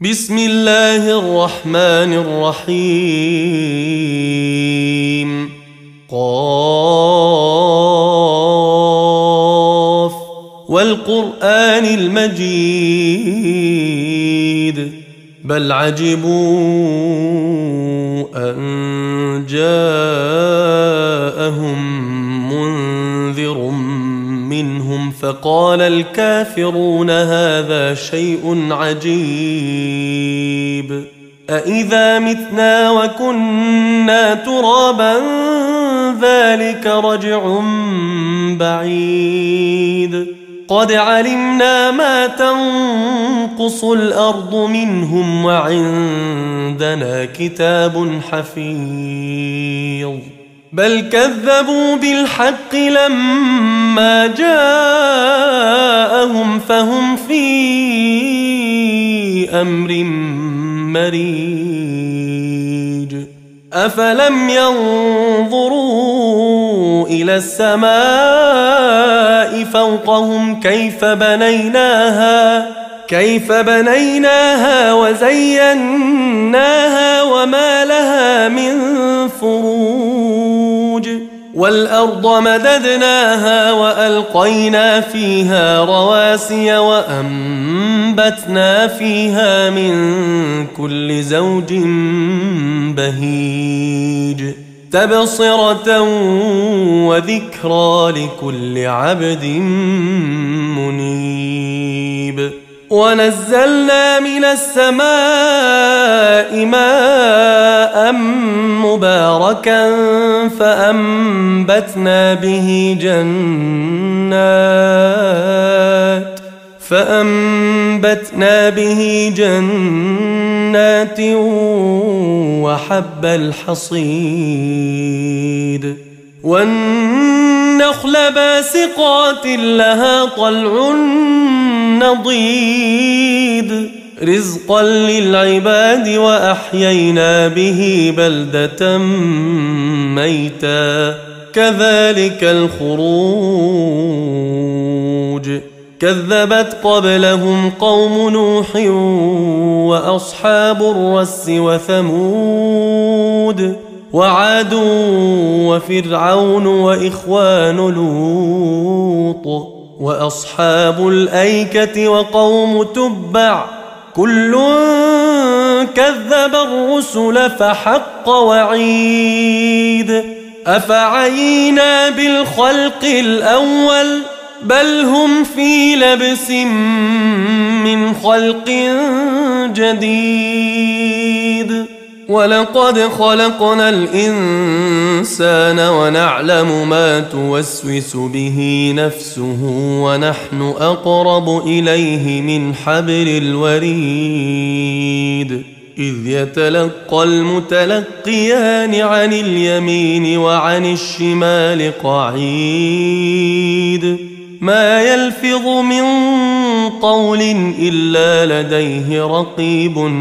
بسم الله الرحمن الرحيم قاف والقرآن المجيد بل عجبوا أن جاءهم منذر منهم فقال الكافرون هذا شيء عجيب أإذا متنا وكنا ترابا ذلك رجع بعيد قد علمنا ما تنقص الأرض منهم وعندنا كتاب حفيظ بل كذبوا بالحق لما جاءهم فهم في أمر مريج أفلم ينظروا إلى السماء فوقهم كيف بنيناها وزيناها وما لها من فروج والأرض مددناها وألقينا فيها رواسي وأنبتنا فيها من كل زوج بهيج تبصرة وذكرى لكل عبد منيب ونزلنا من السماء ماء مباركا فأنبتنا به جنات وحب الحصيد والنخل باسقات لها طلع نضيد رزقا للعباد وأحيينا به بلدة ميتا كذلك الخروج كذبت قبلهم قوم نوح وأصحاب الرس وثمود وعاد وفرعون وإخوان لوط وأصحاب الأيكة وقوم تبع كل كذب الرسل فحق وعيد أفعينا بالخلق الأول بل هم في لبس من خلق جديد ولقد خلقنا الإنسان ونعلم ما توسوس به نفسه ونحن أقرب إليه من حبل الوريد إذ يتلقى المتلقيان عن اليمين وعن الشمال قعيد ما يلفظ من قول إلا لديه رقيب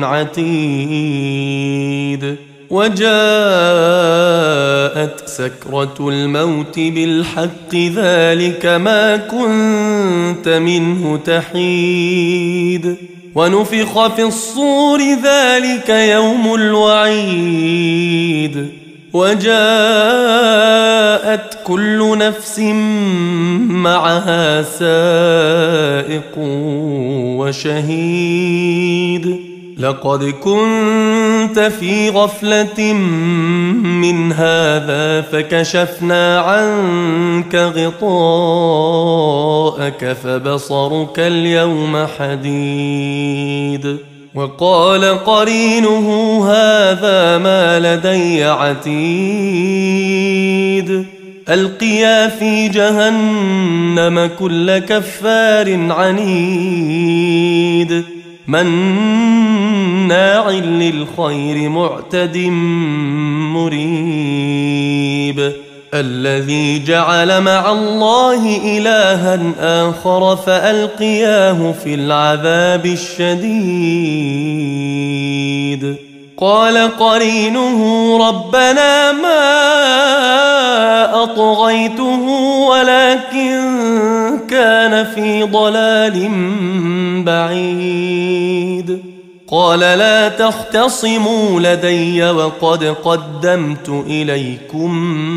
عتيد وجاءت سكرة الموت بالحق ذلك ما كنت منه تحيد ونفخ في الصور ذلك يوم الوعيد وجاءت كل نفس معها سائق وشهيد لقد كنت في غفلة من هذا فكشفنا عنك غطاءك فبصرك اليوم حديد وقال قرينه هذا ما لدي عتيد ألقيا في جهنم كل كفار عنيد مناع للخير معتد مريب الذي جعل مع الله إلها آخر فألقياه في العذاب الشديد قال قرينه ربنا ما أطغيته ولكن كان في ضلال بعيد قال لا تختصموا لدي وقد قدمت إليكم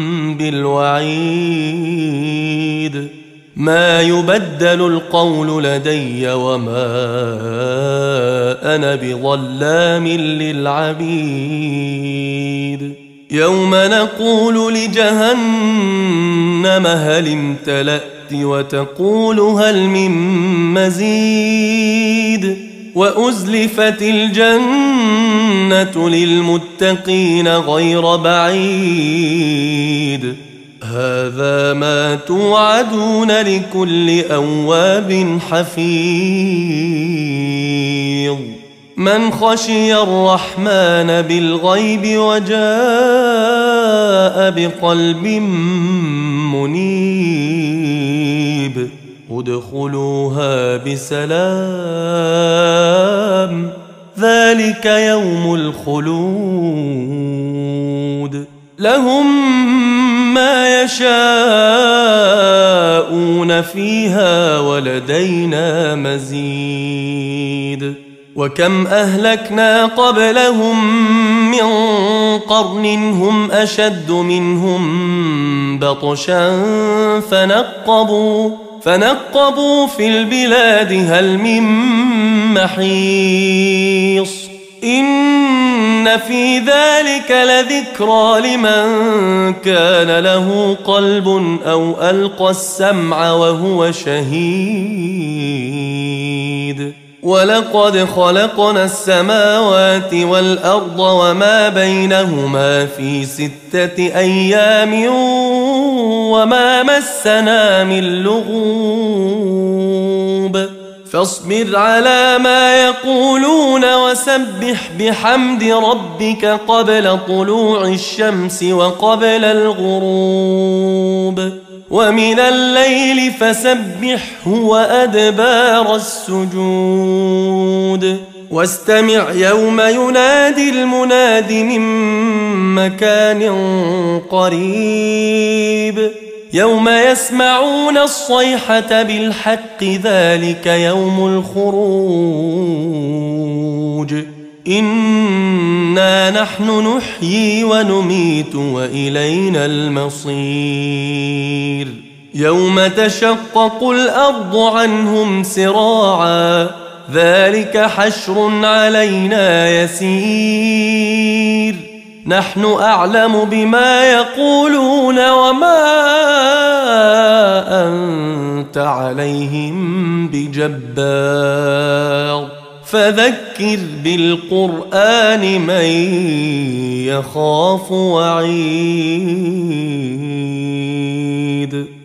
بالوعيد ما يبدل القول لدي وما أنا بظلام للعبيد يوم نقول لجهنم هل امتلأت وتقول هل من مزيد وأزلفت الجنة للمتقين غير بعيد هذا ما توعدون لكل أواب حفيظ من خشي الرحمن بالغيب وجاء بقلب منيب ادخلوها بسلام ذلك يوم الخلود لهم ما يشاءون فيها ولدينا مزيد وكم أهلكنا قبلهم من قرن هم أشد منهم بطشا فنقبوا في البلاد هل من محيص إن في ذلك لذكرى لمن كان له قلب أو ألقى السمع وهو شهيد ولقد خلقنا السماوات والأرض وما بينهما في 6 أيام وما مسنا من لغوب فاصبر على ما يقولون وسبح بحمد ربك قبل طلوع الشمس وقبل الغروب ومن الليل فسبحه وأدبار السجود واستمع يوم ينادي المناد من مكان قريب يوم يسمعون الصيحة بالحق ذلك يوم الخروج إنا نحن نحيي ونميت وإلينا المصير يوم تشقق الأرض عنهم سراعا ذلك حشر علينا يسير نحن أعلم بما يقولون وما أنت عليهم بجبار فذكر بالقرآن من يخاف وعيد